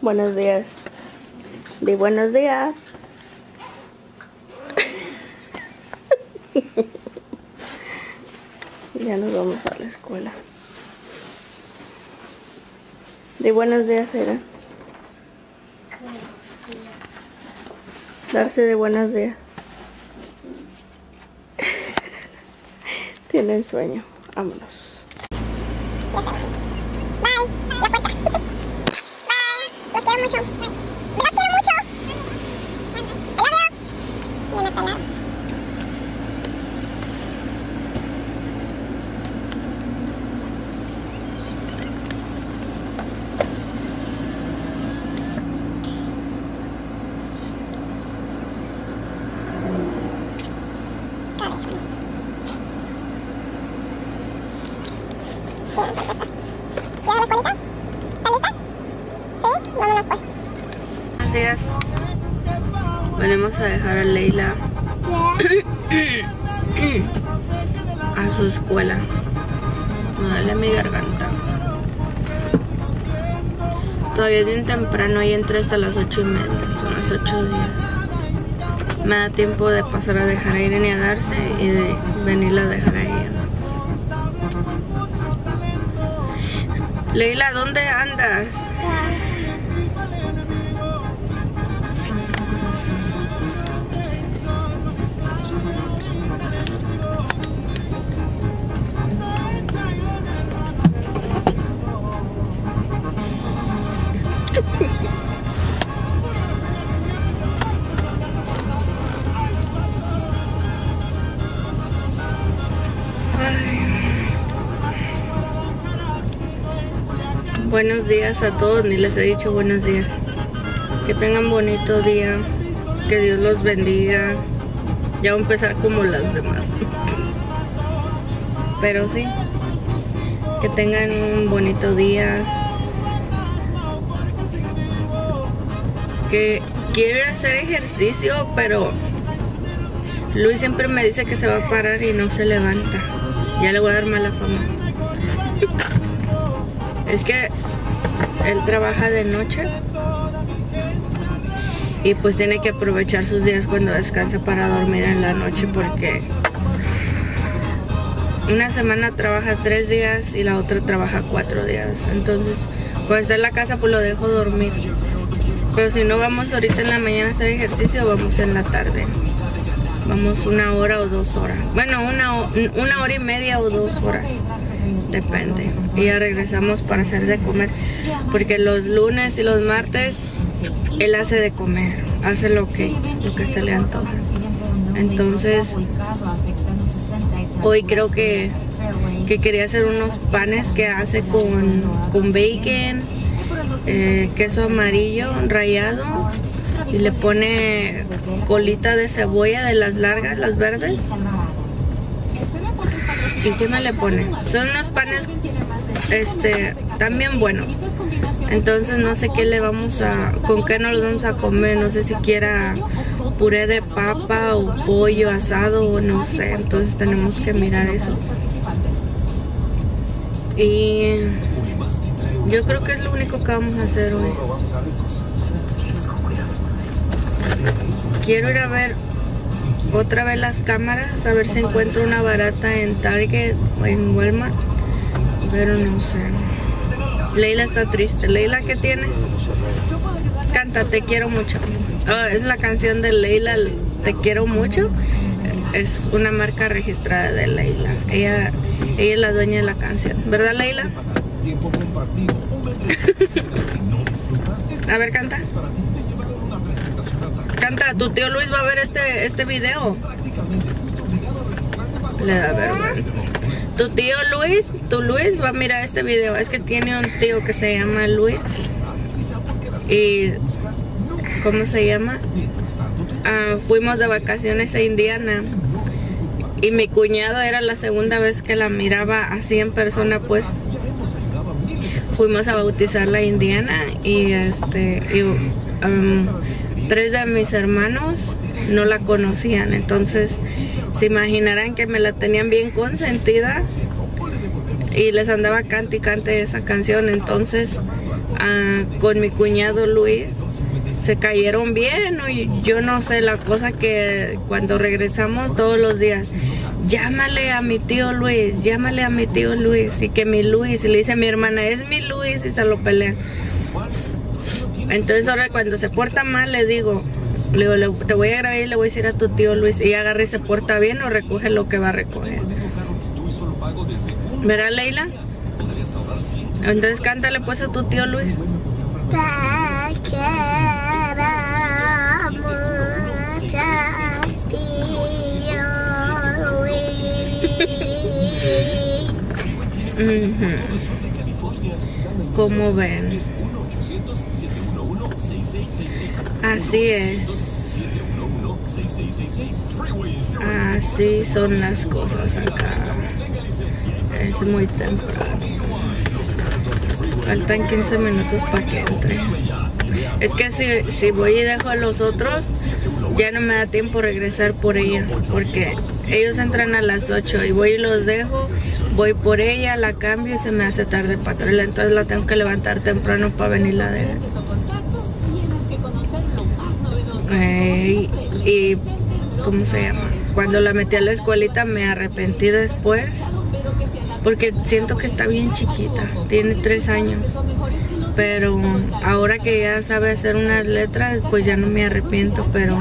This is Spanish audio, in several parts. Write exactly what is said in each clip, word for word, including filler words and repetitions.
Buenos días. Di buenos días. Ya nos vamos a la escuela. Di buenos días, Era. Darse de buenos días. Tienen sueño. Vámonos. Bye. La puerta. Bye. Los quiero mucho. Los quiero mucho. I love you. Bien apelado. Buenos días. Venimos a dejar a Leila a su escuela. Me duele mi garganta. Todavía es bien temprano y entré hasta las ocho y media. Son las ocho días. Me da tiempo de pasar a dejar a Irene y a Darse y de venirla a dejar a ella. Leila, ¿dónde andas? Buenos días a todos, ni les he dicho buenos días. Que tengan bonito día, que Dios los bendiga. Ya voy a empezar como las demás. Pero sí, que tengan un bonito día. Que quiero hacer ejercicio, pero Luis siempre me dice que se va a parar y no se levanta. Ya le voy a dar mala fama. Es que él trabaja de noche y pues tiene que aprovechar sus días cuando descansa para dormir en la noche, porque una semana trabaja tres días y la otra trabaja cuatro días. Entonces cuando está en la casa pues lo dejo dormir, pero si no vamos ahorita en la mañana a hacer ejercicio, vamos en la tarde. Vamos una hora o dos horas, bueno, una, una hora y media o dos horas, depende. Y ya regresamos para hacer de comer, porque los lunes y los martes él hace de comer, hace lo que, lo que se le antoja. Entonces hoy creo que, que quería hacer unos panes que hace con, con bacon, eh, queso amarillo rallado, y le pone colita de cebolla de las largas, las verdes. ¿Y qué me le pone? Son unos panes este también buenos. Entonces no sé qué le vamos a, con qué nos los vamos a comer. No sé si quiera puré de papa o pollo asado o no sé. Entonces tenemos que mirar eso. Y yo creo que es lo único que vamos a hacer hoy. Quiero ir a ver otra vez las cámaras, a ver si encuentro una barata en Target o en Walmart, pero no sé. Leila está triste. Leila, ¿qué tienes? Canta, te quiero mucho. Oh, es la canción de Leila, te quiero mucho. Es una marca registrada de Leila. Ella, ella es la dueña de la canción, ¿verdad, Leila? A ver, canta. Canta, tu tío Luis va a ver este, este video. Le da vergüenza. Tu tío Luis, tu Luis va a mirar este video. Es que tiene un tío que se llama Luis. Y ¿cómo se llama? Ah, fuimos de vacaciones a Indiana. Y mi cuñado era la segunda vez que la miraba así en persona, pues. Fuimos a bautizarla a Indiana. Y este y, um, tres de mis hermanos no la conocían, entonces se imaginarán que me la tenían bien consentida y les andaba cante y cante esa canción. Entonces uh, con mi cuñado Luis. Se cayeron bien, ¿no? Yo no sé, la cosa que cuando regresamos todos los días, llámale a mi tío Luis, llámale a mi tío Luis, y que mi Luis, y le dice a mi hermana, es mi Luis, y se lo pelean. Entonces ahora cuando se porta mal le digo, le digo, le, te voy a grabar y le voy a decir a tu tío Luis, y agarra y se porta bien o recoge lo que va a recoger. ¿Verdad, Leila? Entonces cántale pues a tu tío Luis. Uh-huh. Como ven, así es, así son las cosas acá. Es muy temprano, faltan quince minutos para que entre. Es que si, si voy y dejo a los otros, ya no me da tiempo regresar por ella, porque ellos entran a las ocho y voy y los dejo, voy por ella, la cambio y se me hace tarde para traerla, entonces la tengo que levantar temprano para venirla a dejar. Eh, y, y, ¿cómo se llama? Cuando la metí a la escuelita me arrepentí después, porque siento que está bien chiquita, tiene tres años. Pero ahora que ya sabe hacer unas letras, pues ya no me arrepiento, pero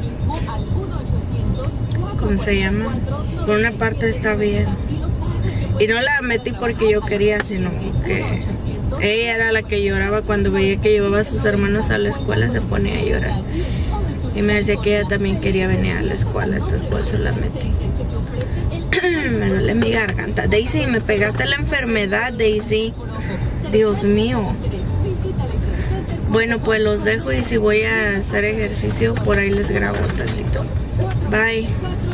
¿cómo se llama? Por una parte está bien. Y no la metí porque yo quería, sino que ella era la que lloraba cuando veía que llevaba a sus hermanos a la escuela, se ponía a llorar. Y me decía que ella también quería venir a la escuela, entonces por eso la metí. Me duele mi garganta. Daisy, me pegaste la enfermedad, Daisy. Dios mío. Bueno, pues los dejo y si voy a hacer ejercicio, por ahí les grabo tantito. Bye.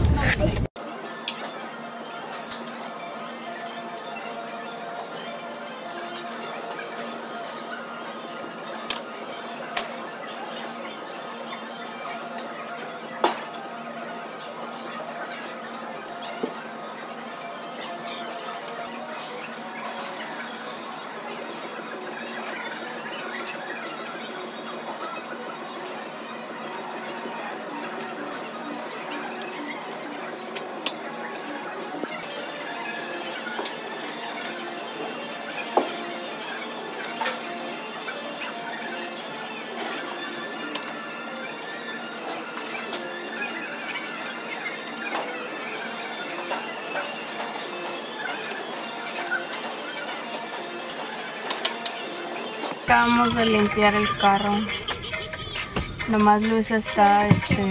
Acabamos de limpiar el carro. Nomás Luis está este,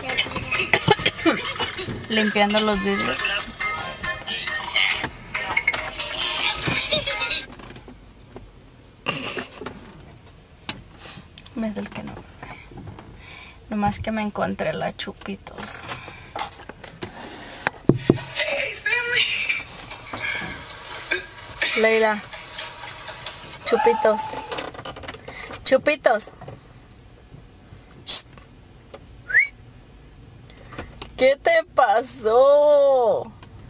limpiando los vidrios. Es el que no. Nomás que me encontré la Chupitos. Leila. Chupitos. Chupitos. ¿Qué te pasó?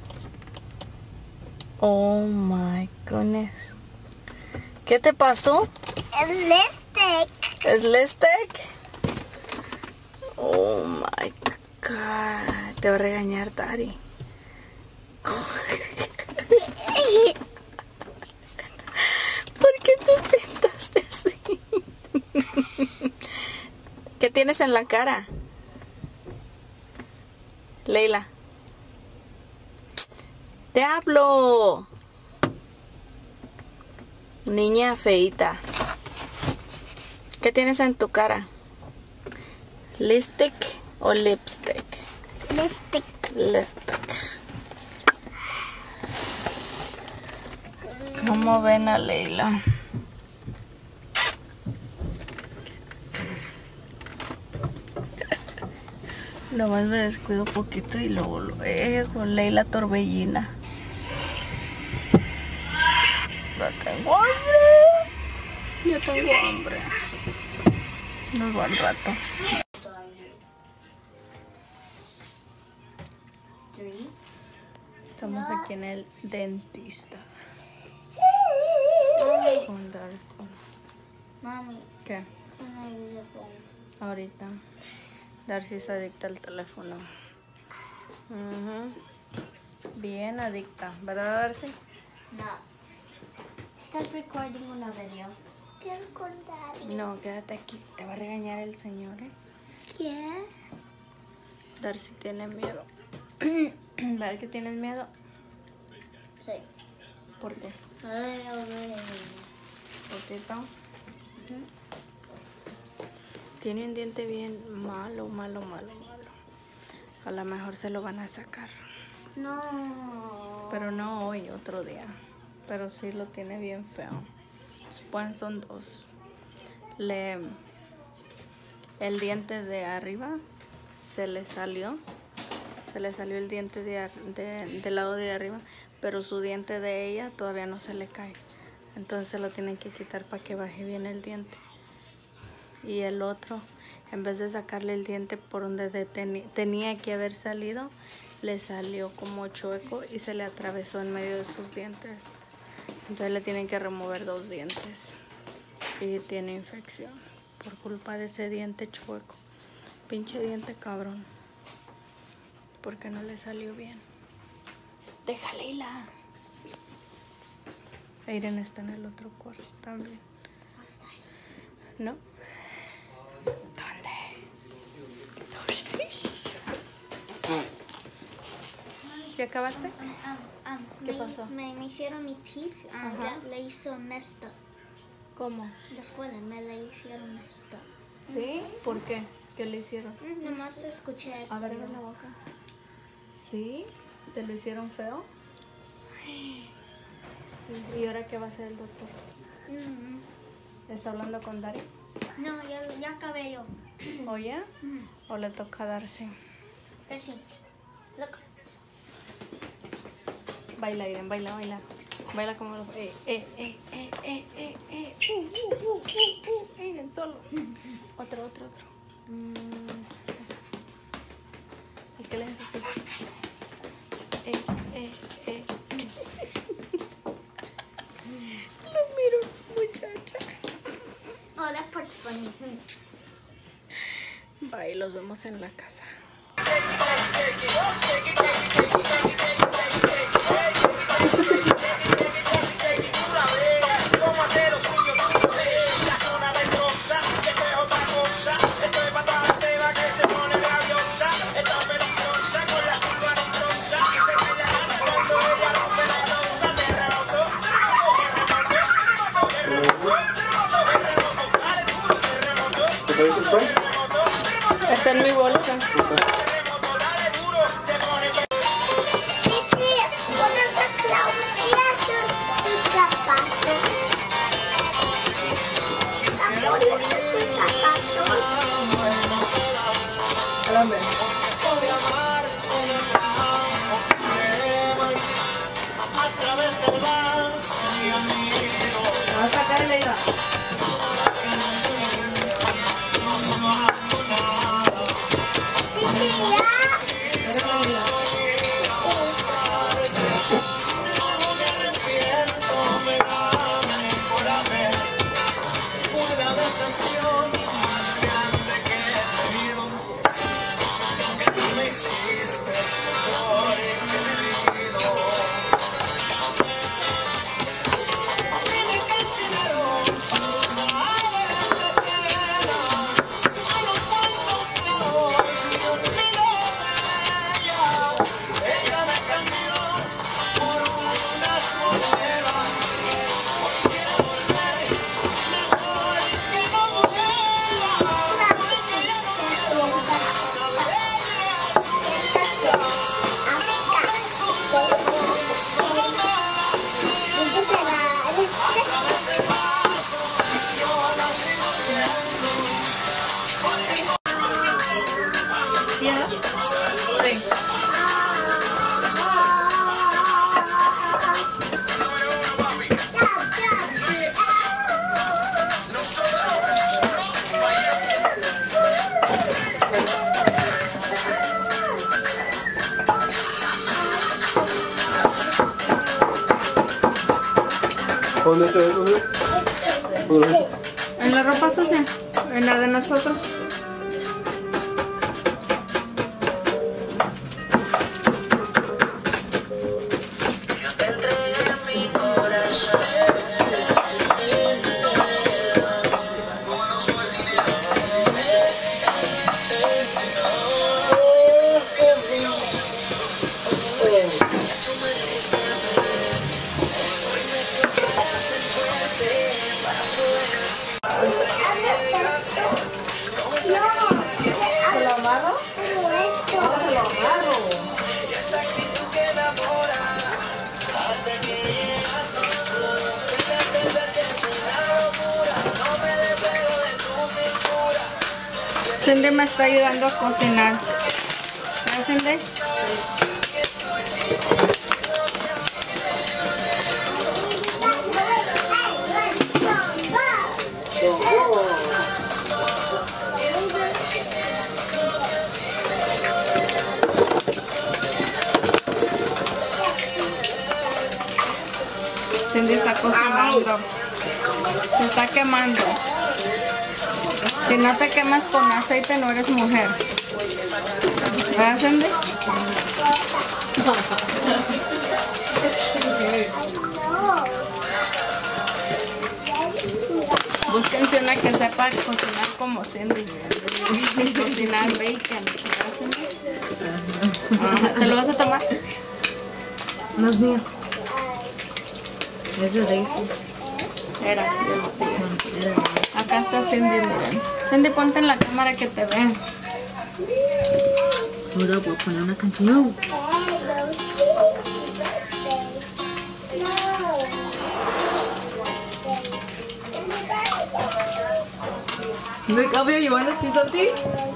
Oh my goodness. ¿Qué te pasó? El lipstick. ¿Es lipstick? Oh my god. Te va a regañar Dari. ¿Por qué te pintaste así? ¿Qué tienes en la cara? Leila. Te hablo. Niña feita. ¿Qué tienes en tu cara? ¿Lipstick o lipstick? Lipstick. Lipstick. ¿Cómo ven a Leila? Nomás me descuido un poquito y luego lo dejo. Leila Torbellina. Ya tengo hambre. Ya tengo hambre. Nos va al rato. Estamos aquí en el dentista. Con Darcy. Mami. ¿Qué? Ahorita. Darcy es adicta al teléfono. Uh-huh. Bien adicta, ¿verdad, Darcy? No. ¿Estás recording una video? Quiero contar. No, quédate aquí. Te va a regañar el señor, ¿eh? ¿Qué? Darcy tiene miedo. ¿Verdad que tienes miedo? Sí. ¿Por qué? Poquito. Uh-huh. Tiene un diente bien malo, malo, malo, malo. A lo mejor se lo van a sacar. No. Pero no hoy, otro día. Pero sí lo tiene bien feo. Pues son dos. Le, el diente de arriba se le salió. Se le salió el diente de, de, del lado de arriba. Pero su diente de ella todavía no se le cae. Entonces lo tienen que quitar para que baje bien el diente. Y el otro, en vez de sacarle el diente por donde ten, tenía que haber salido, le salió como chueco y se le atravesó en medio de sus dientes. Entonces le tienen que remover dos dientes. Y tiene infección por culpa de ese diente chueco. Pinche diente cabrón. Porque no le salió bien. Déjale, Hila. Aiden está en el otro cuarto también. ¿No? ¿Dónde? Darcy. ¿Ya acabaste? Um, um, um, ¿Qué me, pasó? Me, me hicieron mi teeth. Um, Ajá. ya le hizo messed up. ¿Cómo? La escuela me la hicieron messed up. ¿Sí? ¿Por qué? ¿Qué le hicieron? Mm, nomás escuché eso. A ver, abre la boca. ¿Sí? ¿Te lo hicieron feo? ¿Y ahora qué va a hacer el doctor? Mm, ¿Está hablando con Dari? no, ya, ya acabé yo. ¿Oye? Mm, ¿O le toca a Darcy? pero sí. Look. Baila, Irene, baila, baila. Baila como los... Eh, eh, eh, eh, eh, eh, eh. Uh, uh, uh, uh, uh. Irene, solo. Otro, otro, otro. Mm. El que le hace así. Eh, eh, eh. Lo miro, muchacha. Oh, that part's funny. Bye, los vemos en la casa. Está en mi bolsa. Vamos a sacar la idea. ¿Dónde está eso? En la ropa sucia, en la de nosotros. Cindy me está ayudando a cocinar. ¿No, Cindy? Cindy está cocinando. Se está quemando. Si no te quemas con aceite, no eres mujer. ¿Verdad, Cindy? Búsquense una que sepa cocinar como Cindy. Cocinar bacon. ¿Verdad, Cindy? Ajá. ¿Te lo vas a tomar? No es mío. Eso es Daisy. Era, de botella. Acá está Cindy, miren. Cindy, ponte en la cámara que te vean. Ahora voy a poner una canción. Look, Elvia, you want to see something?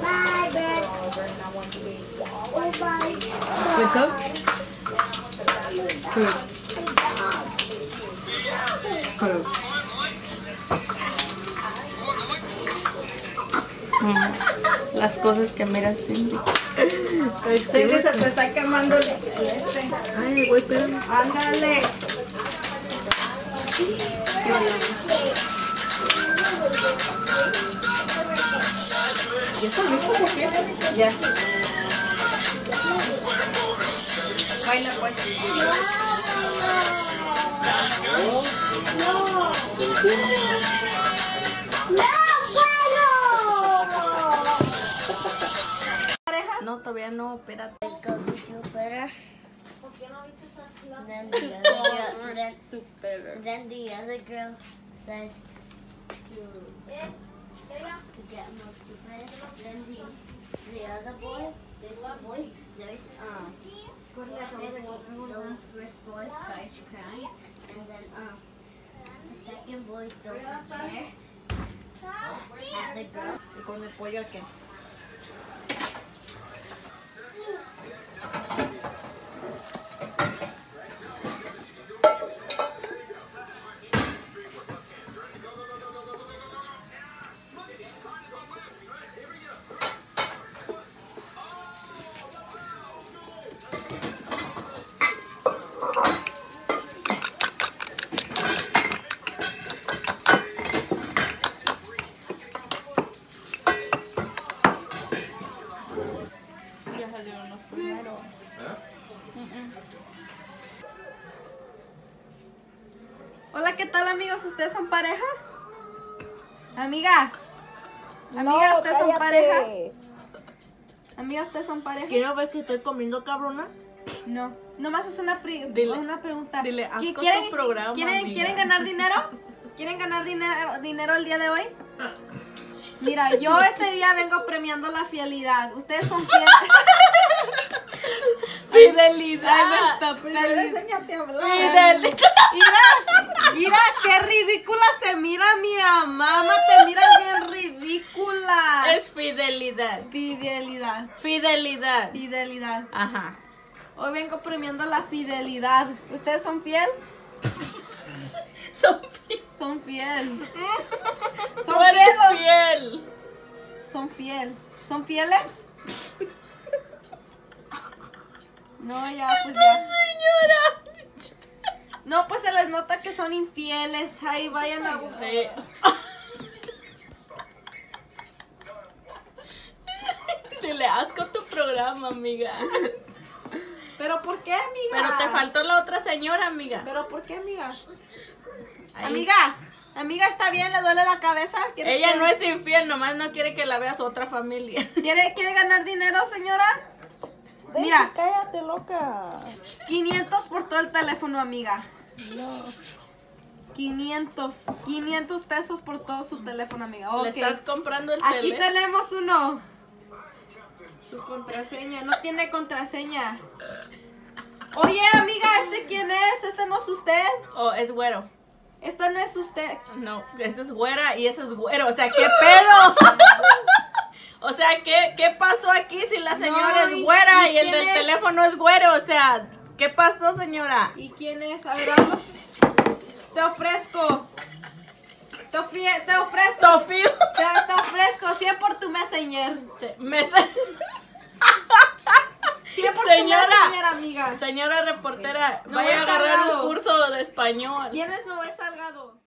Wake up. Good. Good. Mm, las cosas que miras, Cindy. Cindy, se te está quemando el este. Ay, güey, espérame. Ándale. ¿Ya está listo, por qué? Ya. Baila, pues. No, todavía no, espérate. Then the other girl, then, then the other girl says to, to get more stupid. Then the the other boy, there's a boy, there's um, there's a, the first boy starts crying, and then um, the second boy throws a chair at the girl. ¿Y con el pollo qué? Hola, ¿qué tal, amigos? ¿Ustedes son pareja? Amiga. Amiga, ¿ustedes son pareja? Amiga, ¿ustedes son pareja? ¿Quiero ver que estoy comiendo, cabrona? No. Nomás es una, pre Dile, una pregunta. Dile, haz con ¿Quieren, tu programa, ¿quieren, amiga. ¿Quieren ganar dinero? ¿Quieren ganar dinero, dinero el día de hoy? Mira, yo este día vengo premiando la fidelidad. Ustedes son fieles. Fidelidad. Feliz. Enséñate a hablar. Fidelidad. Mira, mira qué ridícula se mira mi mamá. Te miras bien ridícula. Es fidelidad. Fidelidad. Fidelidad. Fidelidad. Ajá. Hoy vengo premiando la fidelidad. ¿Ustedes son fiel? Son fiel. Son fiel. Tú eres fiel. Son fiel. ¿Son fieles? No, ya, pues ya. Señora. No, pues se les nota que son infieles. Ahí vayan a... Eh. programa, amiga. ¿Pero por qué, amiga? Pero te faltó la otra señora, amiga. ¿Pero por qué, amiga? Ahí. Amiga, amiga, ¿está bien? ¿Le duele la cabeza? ¿Quiere Ella que- no es infiel, nomás no quiere que la vea su otra familia. ¿Quiere, ¿Quiere ganar dinero, señora? Mira, Cállate, loca. quinientos por todo el teléfono, amiga. quinientos, quinientos pesos por todo su teléfono, amiga. ¿Le Ok. estás comprando el Aquí teléfono? tenemos uno. Su contraseña, no tiene contraseña. Oye, amiga, ¿este quién es? ¿Este no es usted? Oh, es güero. Este no es usted. No, esta es güera y ese es güero. O sea, ¿qué pedo? O sea, ¿qué, ¿qué pasó aquí si la señora No, es ¿y- güera y y, el quién del es? teléfono es güero? O sea, ¿qué pasó, señora? ¿Y quién es? A ver, vamos. Te ofrezco. Te, ofri- te ofrezco. Tofío. Te, te ofrezco cien por tu messenger. Se- me se- cien por Señora. tu messenger, amiga. Señora reportera, No vaya a he agarrar salgado. un curso de español. ¿Quién es Noé Salgado?